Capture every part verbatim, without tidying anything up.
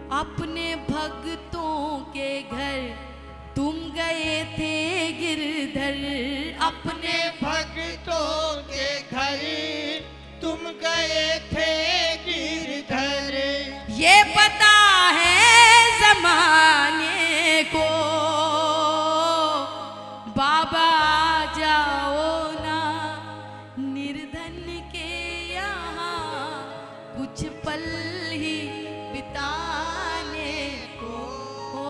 अपने भक्तों के घर तुम गए थे गिरधर, अपने भक्तों के घर तुम गए थे गिरधर। ये पता है जमाने को बाबा जाओ ना निर्धन के यहाँ कुछ पल ही बिताने को। ओ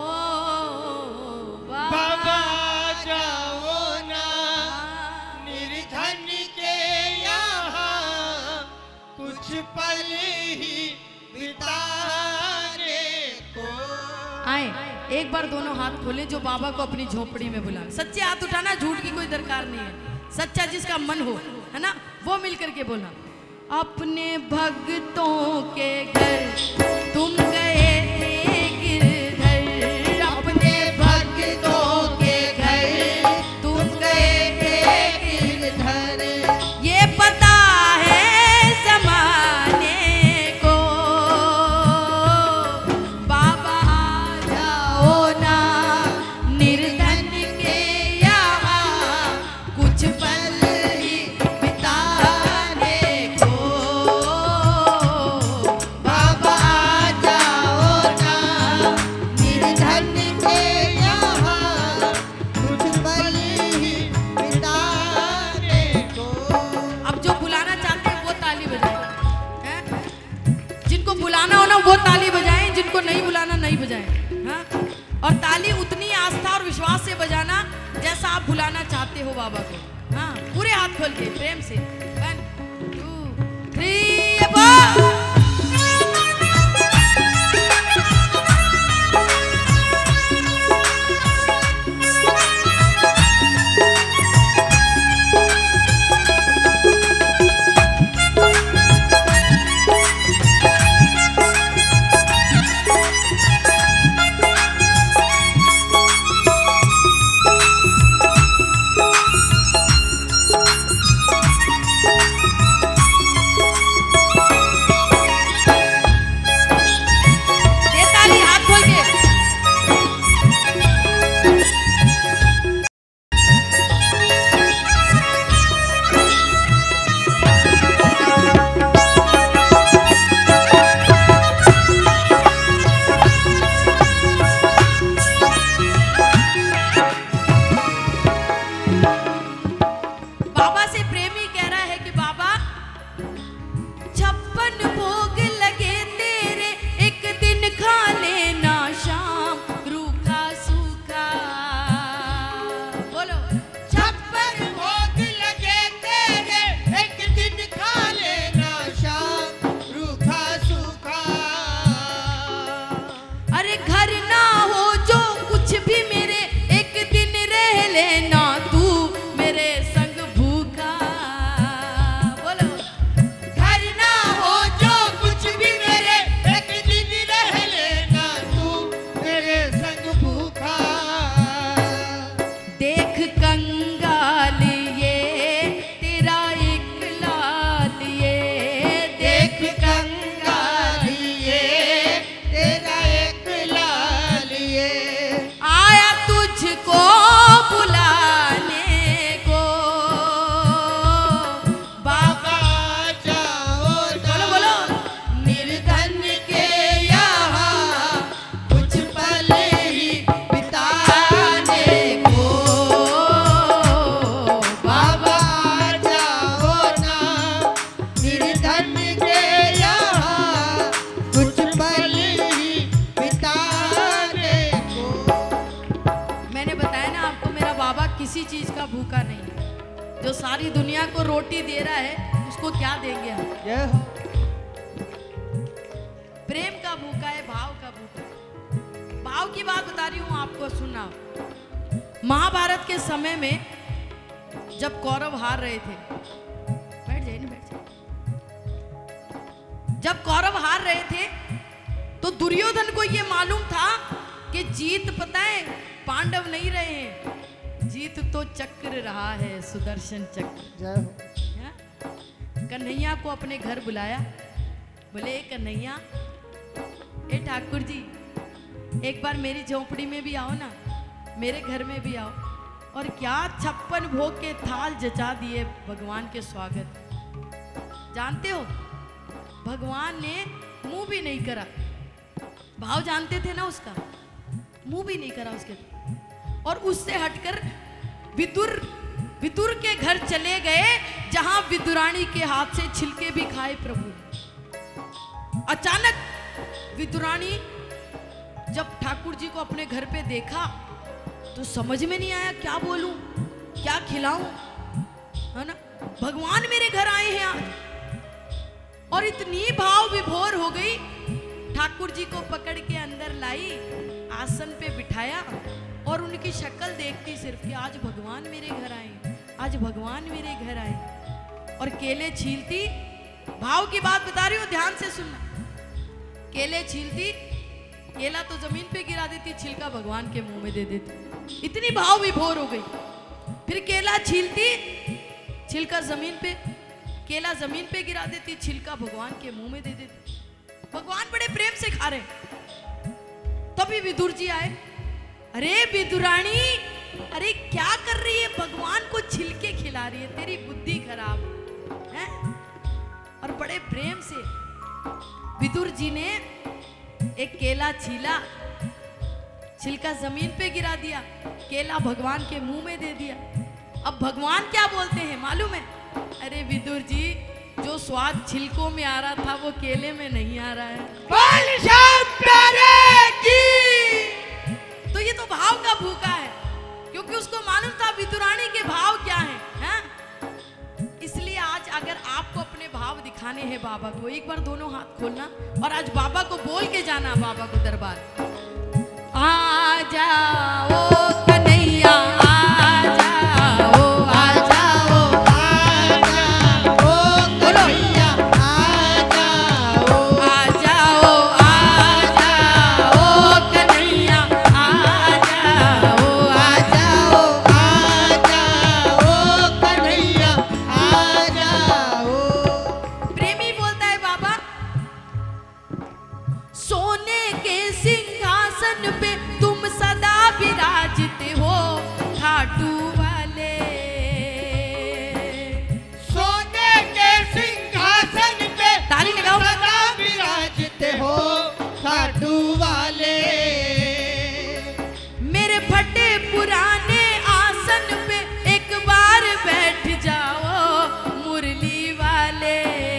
बाबा जाओ ना निर्धन के यहाँ कुछ पल ही बिताने को। आए एक बार दोनों हाथ खोले जो बाबा को अपनी झोपड़ी में बुला। सच्चे हाथ उठाना, झूठ की कोई दरकार नहीं है। सच्चा जिसका मन हो, है ना, वो मिल करके बोलना। अपने भक्तों के घर तुम गए थे गिरधर, अपने भक्तों के घर तुम गए थे गिरधर। ये पता है जमाने को बाबा जाओ ना निर्धन के यहाँ कुछ पल ही बिताने को। बाबा जाओ ना निर्धन के यहाँ कुछ पल ही बिताने को। अब जो बुलाना चाहते हैं वो ताली बजाएं, हैं? जिनको बुलाना हो ना वो ताली बजाएं, जिनको नहीं बुलाना नहीं बजाएं, हाँ? और ताली उतनी आस्था और विश्वास से बजाना जैसा आप बुलाना चाहते हो बाबा को, हाँ? पूरे हाथ खोल के प्रेम से। One two three four. ये ताली हाथ खोल के। बाबा से प्रेमी कह रहा है कि बाबा छप्पन भोग लगे तेरे, एक दिन खा लेना शाम रूखा सूखा। बोलो छप्पन भोग लगे तेरे, एक दिन खा लेना शाम रूखा सूखा। अरे घर ना हो जो कुछ भी मेरे, एक दिन रह लेना तू मेरे संग भूखा। बोलो घर ना हो जो कुछ भी मेरे, एक दिन रह लेना तू मेरे संग भूखा। देख कंगाल ये तेरा एक लाल, ये देख कंगाल ये तेरा एक लाल ये आया तुझको बुलाने को। बाबा बाबा जाओ ना बोलो बोलो निर्धन के यहाँ कुछ पल ही बिताने को। बाबा जाओ ना निर्धन के यहाँ कुछ पल ही बिताने को। मैंने बताया ना आपको, मेरा बाबा किसी चीज का भूखा नहीं है। जो सारी दुनिया को रोटी दे रहा है उसको क्या देंगे हम? जय हो। प्रेम का भूखा है, भाव का भूखा। भाव की बात बता रही हूं आपको, सुनना। महाभारत के समय में जब कौरव हार रहे थे, बैठ जाइए ना, बैठ जाइए। जब कौरव हार रहे थे तो दुर्योधन को ये मालूम था कि जीत, पता है, पांडव नहीं रहे हैं, जीत तो चक्र रहा है, सुदर्शन चक्र। जय हो। हैं? कन्हैया को अपने घर बुलाया, बोले कन्हैया, ए ठाकुर जी एक बार मेरी झोपड़ी में भी आओ ना, मेरे घर में भी आओ, और क्या छप्पन भोग के थाल जचा दिए भगवान के स्वागत। जानते हो भगवान ने मुंह भी नहीं करा, भाव जानते थे ना उसका, मुंह भी नहीं करा उसके, और उससे हटकर विदुर विदुर के घर चले गए, जहां विदुरानी के हाथ से छिलके भी खाए प्रभु ने। अचानक विदुरानी जब ठाकुर जी को अपने घर पे देखा तो समझ में नहीं आया क्या बोलूं, क्या खिलाऊं, है ना। भगवान मेरे घर आए हैं आज, और इतनी भाव विभोर हो गई, ठाकुर जी को पकड़ के अंदर लाई, आसन पे बिठाया, और उनकी शक्ल देखती सिर्फ कि आज भगवान मेरे घर आए, आज भगवान मेरे घर आए। और केले छीलती, भाव की बात बता रही हूँ, ध्यान से सुनना। केले छीलती, केला तो जमीन पे गिरा देती, छिलका भगवान के मुंह में दे देती, इतनी भाव विभोर हो गई। फिर केला छीलती, छिलका जमीन पे, केला जमीन पे गिरा देती, छिलका भगवान के मुंह में दे देती। भगवान बड़े प्रेम से खा रहे। तभी विदुर जी आए, अरे विदुरानी, अरे क्या कर रही है, भगवान को छिलके खिला रही है, तेरी बुद्धि खराब है। और बड़े प्रेम से विदुर जी ने एक केला छीला, छिलका जमीन पे गिरा दिया, केला भगवान के मुंह में दे दिया। अब भगवान क्या बोलते हैं मालूम है, अरे विदुर जी, जो स्वाद छिलकों में आ रहा था वो केले में नहीं आ रहा है। तो ये तो भाव का भूखा है, क्योंकि उसको मालूम था विदुरानी के भाव क्या हैं, हैं? इसलिए आज अगर आपको अपने भाव दिखाने हैं बाबा को, एक बार दोनों हाथ खोलना और आज बाबा को बोल के जाना, बाबा को दरबार, आ जाओ कन्हैया, आ जाओ, आ जाओ, आ जाओ कन्हैया, आ जाओ, आ जाओ, आ जाओ कन्हैया, आ जाओ, आ जाओ, आ जाओ कन्हैया, आ जाओ। प्रेमी बोलता है बाबा, सोने के सिंहासन पे तुम सदा विराजते हो खाटू वाले, सोने के सिंहासन पे ताली लगाओ, सदा विराजते हो खाटू वाले। मेरे फटे पुराने आसन पे एक बार बैठ जाओ मुरली वाले,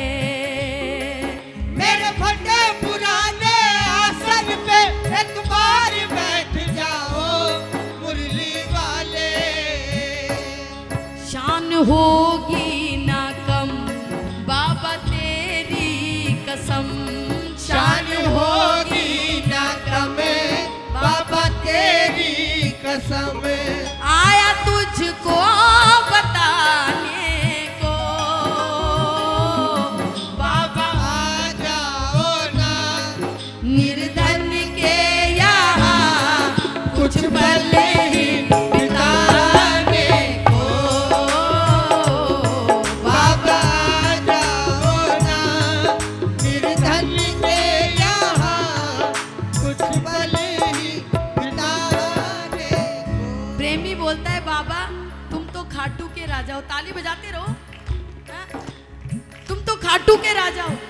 मेरे फटे पुराने आसन पे एक बार बैठ जाओ मुरली वाले। शान होगी ना कम बाबा तेरी कसम, शान होगी ना कम बाबा तेरी कसम। आया तुझको बताने को बाबा, आ जाओ ना निर्धन के यहाँ कुछ भले ही बिताने को, बाबा आ जाओ ना निर्धन के यहाँ कुछ भले ही बिताने को। प्रेमी बोलता है बाबा, तुम तो खाटू के राजा हो, ताली बजाते रहो, हाँ? तुम तो खाटू के राजा हो,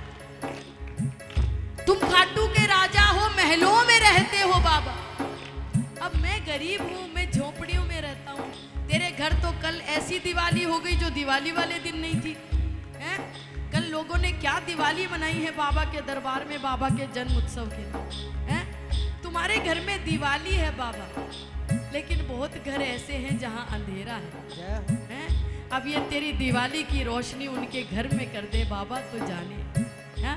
तुम खाटू के राजा हो, महलों में रहते हो बाबा। अब मैं गरीब हूँ, मैं झोपड़ियों में रहता हूँ, तेरे घर तो कल ऐसी दिवाली हो गई जो दिवाली वाले दिन नहीं थी, हैं? कल लोगों ने क्या दिवाली मनाई है बाबा के दरबार में, बाबा के जन्म उत्सव के दिन, हैं? तुम्हारे घर में दिवाली है बाबा, लेकिन बहुत घर ऐसे हैं जहाँ अंधेरा है, हैं? अब ये तेरी दिवाली की रोशनी उनके घर में कर दे बाबा तो जाने, हैं?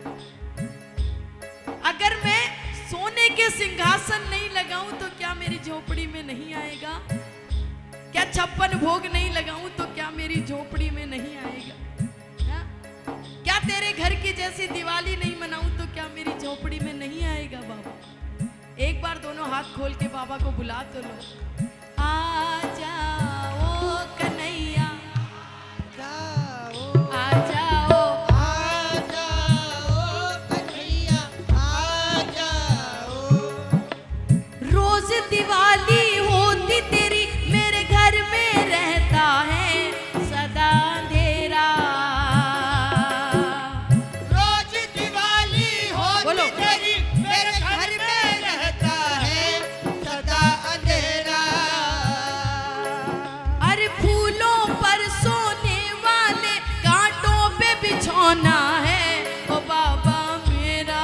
अगर मैं सोने के सिंहासन नहीं लगाऊं तो क्या मेरी झोपड़ी में नहीं आएगा? क्या छप्पन भोग नहीं लगाऊं तो क्या मेरी झोपड़ी में नहीं आएगा? हा? क्या तेरे घर की जैसी दिवाली नहीं मनाऊं तो क्या मेरी झोपड़ी में नहीं आएगा बाबा? एक बार दोनों हाथ खोल के बाबा को बुला तो लो, आ जाओ कन्हैया, जाओ आ जाओ, आ जाओ कन्हैया, आ जाओ। बिछोना है ओ बाबा मेरा,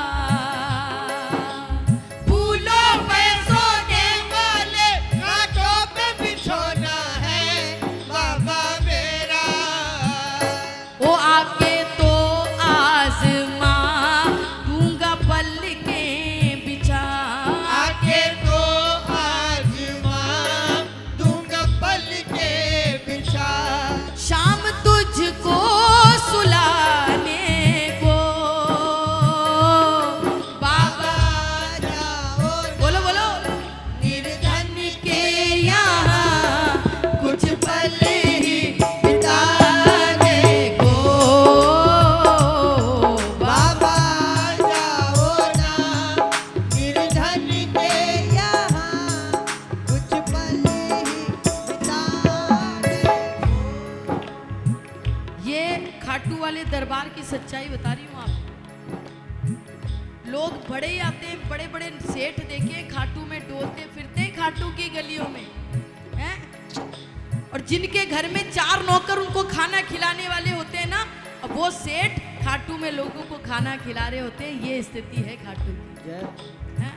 फूलों पे सोने वाले कांटों पे बिछोना है बाबा मेरा। ओ आके तो आजमा दूंगा पल के बिछा, आके तो आजमा दूंगा पल के बिछा। शाम तुझको सुलाने को बाबा, जाओ बोलो बोलो, निर्धन के यहाँ कुछ पल ही बिताने को बाबा जाओ ना निर्धन के यहाँ कुछ पल ही बिताने। ये खाटू वाले दरबार की सच्चाई बता रही हूँ आपको। लोग बड़े ही आते हैं, बड़े बड़े सेठ देखे खाटू में डोलते फिरते हैं खाटू की गलियों में हैं? और जिनके घर में चार नौकर उनको खाना खिलाने वाले होते हैं ना, अब वो सेठ खाटू में लोगों को खाना खिला रहे होते हैं। ये स्थिति है खाटू की हैं?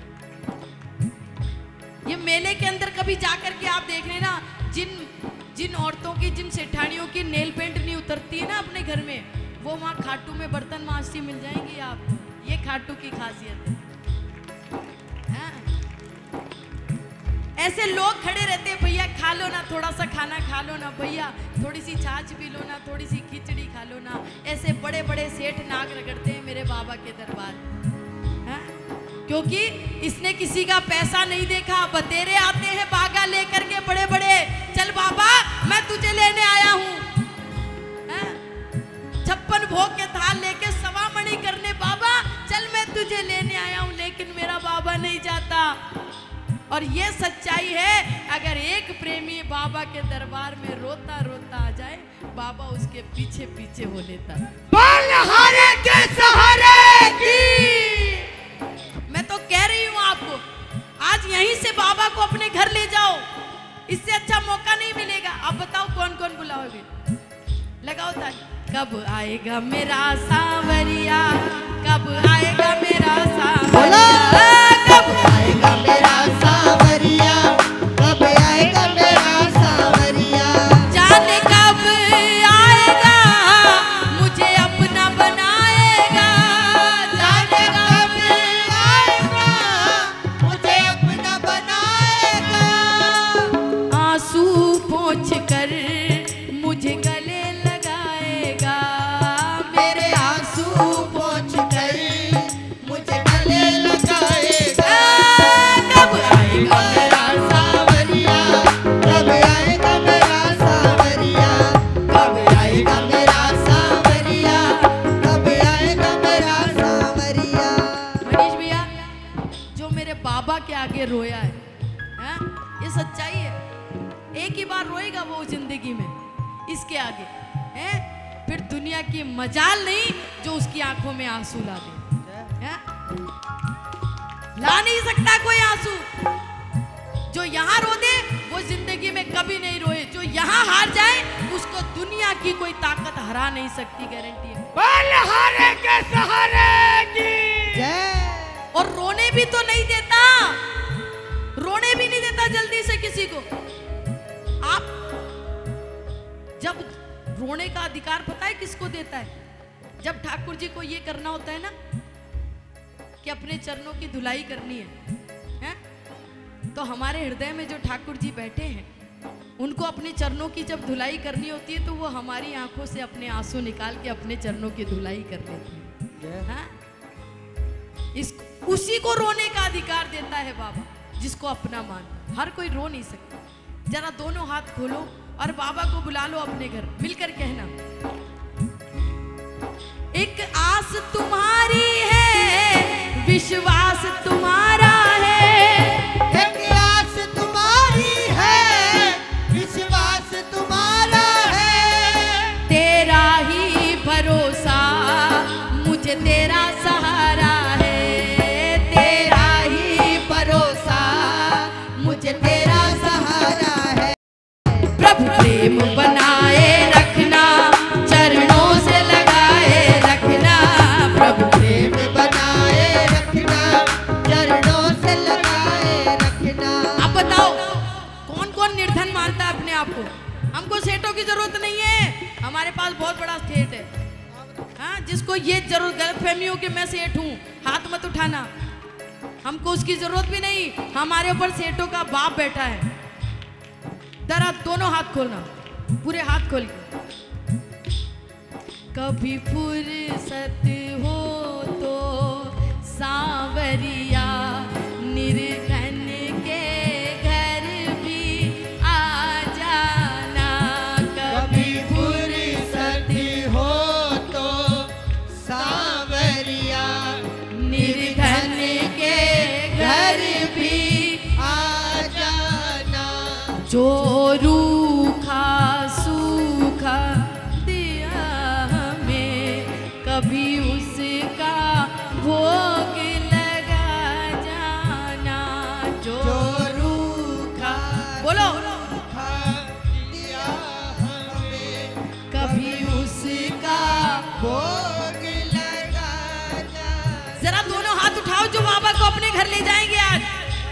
ये मेले के अंदर कभी जाकर के आप देख लेना, जिन जिन औरतों की, जिन सेठानियों की नेल पेंट नहीं उतरती है ना अपने घर में, वो वहाँ खाटू में बर्तन मांजती मिल जाएंगी आपको। ये खाटू की खासियत है हैं? ऐसे लोग खड़े रहते हैं, भैया खा लो ना थोड़ा सा खाना, खा लो ना भैया, थोड़ी सी छाछ पी लो ना, थोड़ी सी खिचड़ी खा लो ना। ऐसे बड़े बड़े सेठ नाक रगड़ते हैं मेरे बाबा के दरबार में हैं? क्योंकि इसने किसी का पैसा नहीं देखा। बतेरे आते हैं बागा लेकर के बड़े बड़े, चल बाबा मैं तुझे लेने आया हूँ, छप्पन भोग के थाल लेके सवा मणि करने, बाबा चल मैं तुझे लेने आया हूँ, लेकिन मेरा बाबा नहीं जाता। और ये सच्चाई है, अगर एक प्रेमी बाबा के दरबार में रोता रोता आ जाए, बाबा उसके पीछे पीछे हो लेता है। बलहारे के सहारे की मैं तो कह रही हूँ आपको, आज यहीं से बाबा को अपने घर ले जाओ, इससे अच्छा मौका नहीं मिलेगा। आप बताओ कौन कौन बुलाओगे? लगाओ ताली। कब आएगा मेरा सांवरिया, कब आएगा मेरा सांवरिया, कब आएगा मेरा सांवरिया, कब आएगा मेरा सांवरिया। जाने कब आएगा मुझे अपना बनाएगा, जाने कब आएगा मुझे अपना बनाएगा। आंसू पोंछ कर मुझे गले लगाएगा, मेरे आंसू पोंछ कर मुझे गले लगाएगा। कब आएगा मेरा सांवरिया, कब आएगा मेरा सांवरिया, कब आएगा मेरा सांवरिया, कब आएगा मेरा सांवरिया। मनीष भैया, जो मेरे बाबा के आगे रोया है, हैं? ये सच्चाई है। एक ही बार रोएगा वो जिंदगी में, इसके आगे हैं? फिर दुनिया की मजाल नहीं जो उसकी आंखों में आंसू ला दे, हैं? ला नहीं सकता कोई आंसू। जो यहाँ रो दे वो जिंदगी में कभी नहीं रोए, जो यहाँ हार जाए उसको दुनिया की कोई ताकत हरा नहीं सकती, गारंटी है। बलहारे के सहारे की जय। और रोने भी तो नहीं देता, रोने भी नहीं देता जल्दी से किसी को। आप जब रोने का अधिकार पता है किसको देता है? जब ठाकुर जी को ये करना होता है ना कि अपने चरणों की धुलाई करनी है, हैं? तो हमारे हृदय में जो ठाकुर जी बैठे हैं, उनको अपने चरणों की जब धुलाई करनी होती है तो वो हमारी आंखों से अपने आंसू निकाल के अपने चरणों की धुलाई कर लेते हैं, हाँ? इस उसी को रोने का अधिकार देता है बाबा, जिसको अपना मान। हर कोई रो नहीं सकता। जरा दोनों हाथ खोलो और बाबा को बुला लो अपने घर, मिलकर कहना, एक आस तुम्हारी है, विश्वास तुम्हारा है, एक आस तुम्हारी है, विश्वास तुम्हारा है। तेरा ही भरोसा मुझे तेरा सहारा है, तेरा ही भरोसा मुझे तेरा सहारा है। प्रभु प्रेम बनाए रखना, चरणों से लगाए आपको। हमको सेठों की जरूरत नहीं है, हमारे पास बहुत बड़ा सेठ है। हाँ, जिसको ये जरूरत गलतफहमी हो कि मैं सेठ हूँ, हाथ मत उठाना, हमको उसकी जरूरत भी नहीं। हमारे ऊपर सेठों का बाप बैठा है। जरा दोनों हाथ खोलना, पूरे हाथ खोल के। कभी फुर्सत हो तो सांवरिया निर्धन के घर भी आ जाना। कभी फुर्सत हो तो सांवरिया निर्धन के घर भी आ जाना। जो रूखा सूखा दिया हमें, कभी उसका भोग लगा जाना। जो रूखा, बोलो, खा दिया हमें, कभी उसका। भोग लगा जाना। जरा दोनों हाथ उठाओ जो बाबा को अपने घर ले जाएंगे आज।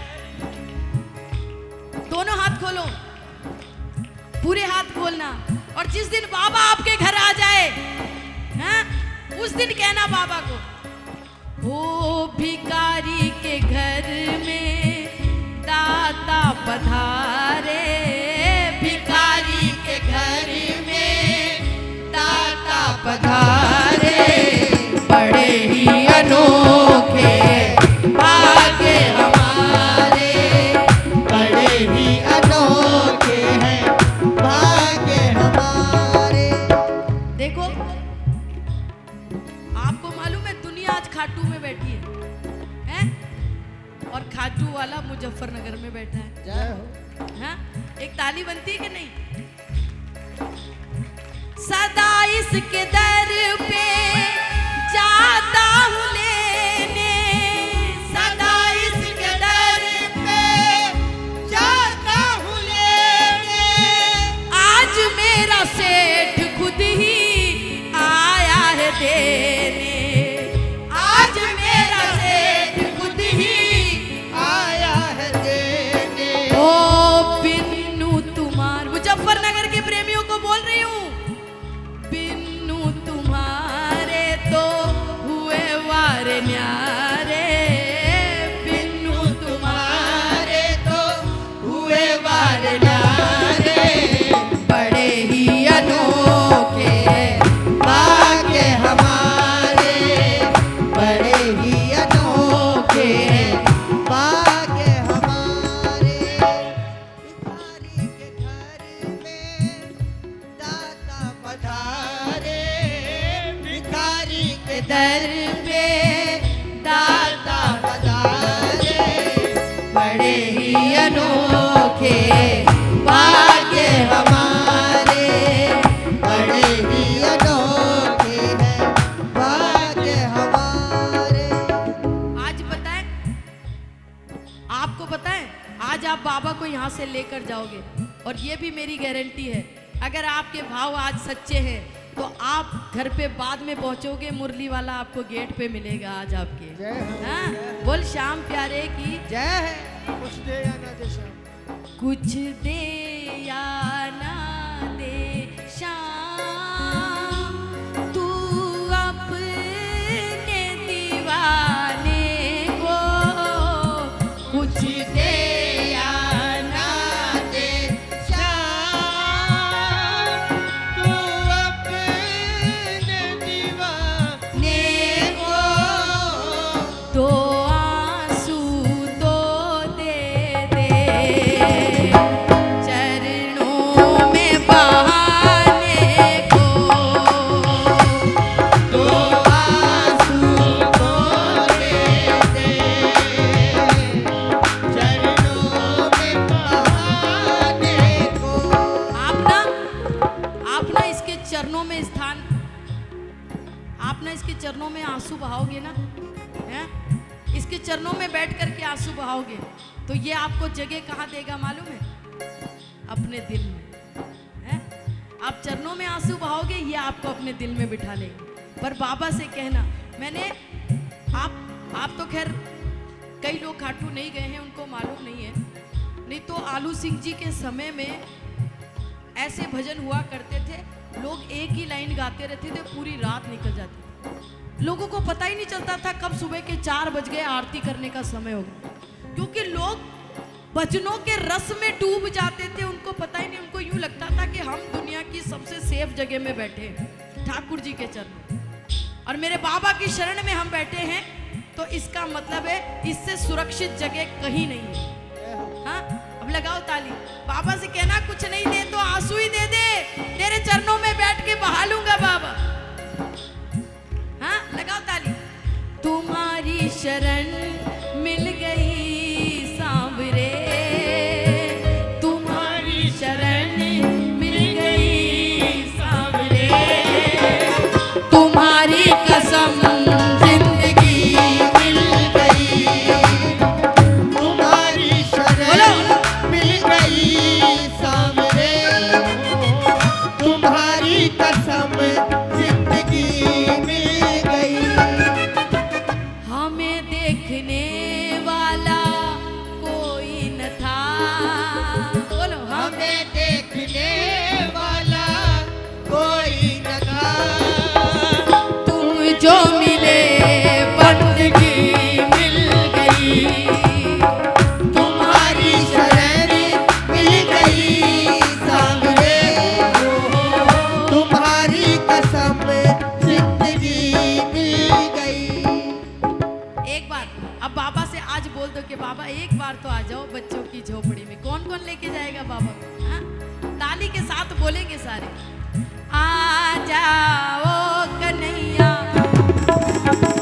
दोनों हाथ खोलो, पूरे हाथ खोलना। और जिस दिन बाबा आपके घर आ जाए, हैं, उस दिन कहना बाबा को, ओ भिखारी के घर में दाता पधारे। भिखारी के घर में दाता पधारे, बड़े ही अनोखे भाग्य हमारे। बड़े ही अनोखे हैं भाग्य हमारे। देखो, आपको मालूम है दुनिया आज खाटू में बैठी है, हैं? और खाटू वाला मुजफ्फरनगर में बैठा है। जय हो। हाँ? एक ताली बनती है कि नहीं? सदा इसके दर पे जाता हूँ लेने, सदा इसके दर पे जाता हूँ लेने। आज मेरा सेठ खुद ही आया है देने। आज मेरा सेठ खुद ही आया है देने। ओ बिन्नू तुम्हार, मुजफ्फरनगर के प्रेमियों को बोल रही हूँ, बिन्नू तुम्हारे तो हुए वारे न्यारे। बिन्नू तुम्हारे तो हुए वारे न्यारे, बड़े ही अनोखे भाग्य हमारे। बड़े ही अनोखे भाग्य हमारे। भिखारी के घर में दाता पधारे। भिखारी के दर पे दाता पधारे। बड़े ही अनोखे भाग्य हमारे। बड़े ही अनोखे हैं भाग्य हमारे। आज बताएं, आपको पता है, आज आप बाबा को यहाँ से लेकर जाओगे, और ये भी मेरी गारंटी है, अगर आपके भाव आज सच्चे हैं तो आप घर पे बाद में पहुंचोगे, मुरली वाला आपको गेट पे मिलेगा आज आपके। जय हो। हाँ, बोल श्याम प्यारे की जय है। कुछ दे या ना दे श्याम। कुछ दे या ना दे श्याम, तू अपने दीवाने को। कुछ दे या ना दे श्याम, तू अपने दीवाने को। दो आंसू तो दे दे, चरणों में बहाने को। दो आंसू तो दे दे, चरणों में बहाने को। आप ना आप ना इसके चरणों में स्थान, आप ना इसके चरणों में आंसू बहाओगे ना, हैं? इसके चरणों में बैठ करके आंसू बहाओगे तो ये आपको जगह कहाँ देगा मालूम है? अपने दिल में, हैं? आप चरणों में आंसू बहाओगे, ये आपको अपने दिल में बिठा लेगा। पर बाबा से कहना, मैंने आप आप तो खैर कई लोग खाटू नहीं गए हैं, उनको मालूम नहीं है, नहीं तो आलू सिंह जी के समय में ऐसे भजन हुआ करते थे, लोग एक ही लाइन गाते रहते थे, पूरी रात निकल जाती थी। लोगों को पता ही नहीं चलता था कब सुबह के चार बज गए, आरती करने का समय हो गया, क्योंकि लोग भजनों के रस में डूब जाते थे। उनको पता ही नहीं, उनको यूं लगता था कि हम दुनिया की सबसे सेफ जगह में बैठे हैं, ठाकुर जी के चरणों और मेरे बाबा की शरण में हम बैठे हैं। तो इसका मतलब है इससे सुरक्षित जगह कहीं नहीं है। हाँ, अब लगाओ ताली। बाबा से कहना कुछ नहीं दे तो आंसू ही दे दे, तेरे चरणों में बैठ के बहा लूंगा बाबा। हाँ, लगाओ ताली। तुम्हारी शरण मिल गई सांवरे, तुम्हारी शरण मिल गई सांवरे, तुम्हारी कसम जिंदगी मिल गई, तुम्हारी शरण मिल गई सांवरे, तुम्हारी कसम जिंदगी मिल गई। हमें देखने वाला कोई न था, बोलो हमें देखने वाला कोई न था, तुम जो मिले बंदगी मिल गई, तुम्हारी शरण मिल गई सांवरे, तुम्हारी कसम जिंदगी मिल गई। एक बार अब बाबा से आज बोल दो कि बाबा एक बार तो आ जाओ बच्चों की झोपड़ी में। कौन कौन लेके जाएगा बाबा को? हाँ? ताली के साथ बोलेंगे सारे, आ जाओ कन्हैया